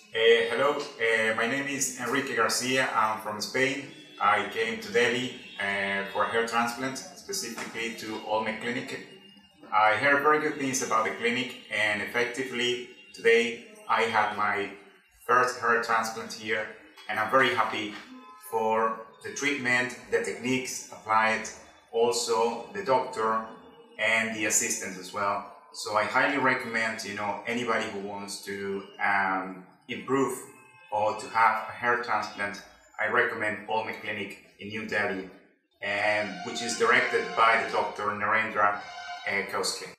Hello, my name is Enrique Garcia. I'm from Spain. I came to Delhi for hair transplant, specifically to Olmec Clinic. I heard very good things about the clinic, and effectively today I had my first hair transplant here, and I'm very happy for the treatment, the techniques applied, also the doctor and the assistant as well. So I highly recommend, anybody who wants to improve or to have a hair transplant. I recommend Olmec Clinic in New Delhi, which is directed by the Dr. Narendra Kauske.